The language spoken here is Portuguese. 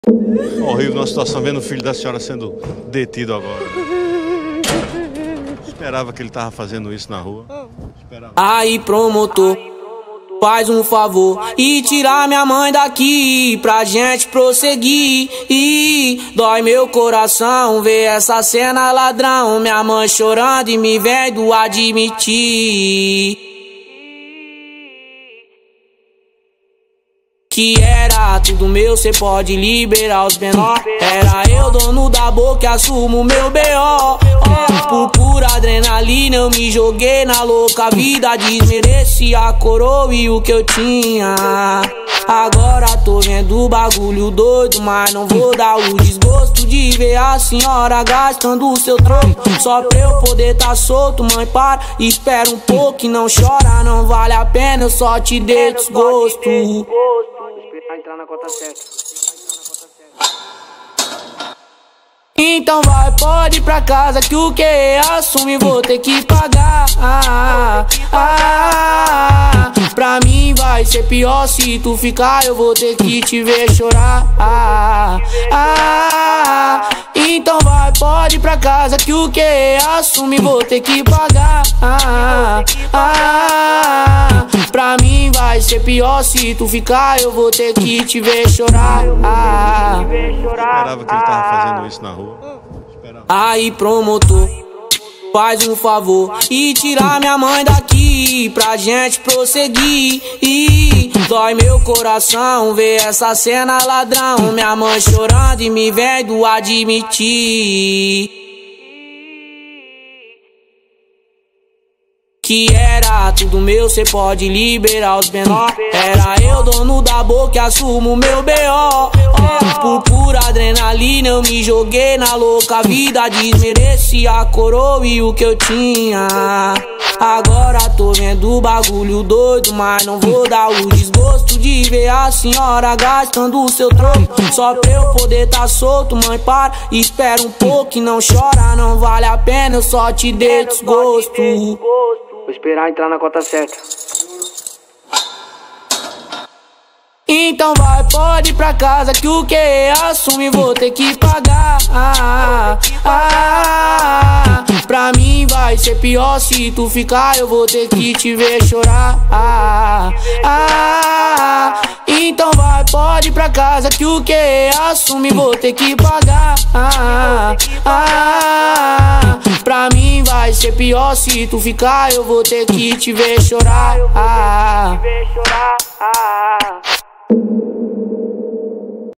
Horrível uma situação vendo o filho da senhora sendo detido agora. Esperava que ele tava fazendo isso na rua. Esperava. Aí, promotor, faz um favor e tirar minha mãe daqui pra gente prosseguir. E dói meu coração ver essa cena, ladrão. Minha mãe chorando e me vendo admitir que era tudo meu, cê pode liberar os menor. Era eu dono da boca e assumo meu B.O. Por pura adrenalina eu me joguei na louca vida. Desmereci a coroa e o que eu tinha. Agora tô vendo o bagulho doido, mas não vou dar o desgosto de ver a senhora gastando o seu troco só pra eu poder tá solto. Mãe, para, espera um pouco e não chora, não vale a pena, eu só te dei desgosto. Entrar na cota certa. Então vai, pode ir pra casa que o que assume vou ter que pagar. Pra mim vai ser pior se tu ficar, eu vou ter que te ver chorar. Então vai, pode ir pra casa que o que assume vou ter que pagar. Pra mim vai ser pior se tu ficar, eu vou ter que te ver chorar. Esperava que ele tava fazendo isso na rua. Aí, promotor, faz um favor e tirar minha mãe daqui pra gente prosseguir. E dói meu coração ver essa cena, ladrão. Minha mãe chorando e me vendo admitir que era tudo meu, cê pode liberar os menor. Era eu dono da boca e assumo meu B.O. Por pura adrenalina eu me joguei na louca vida. Desmereci a coroa e o que eu tinha. Agora tô vendo o bagulho doido, mas não vou dar o desgosto de ver a senhora gastando o seu troco só pra eu poder tá solto. Mãe, para, espera um pouco e não chora, não vale a pena, eu só te dei desgosto. Vou esperar entrar na cota certa. Então vai, pode ir pra casa que o que assume vou ter que pagar. Pra mim vai ser pior se tu ficar, eu vou ter que te ver chorar. Então vai, pode ir pra casa que o que assume vou ter que pagar. Pra mim vai ser pior se tu ficar, eu vou ter que te ver chorar.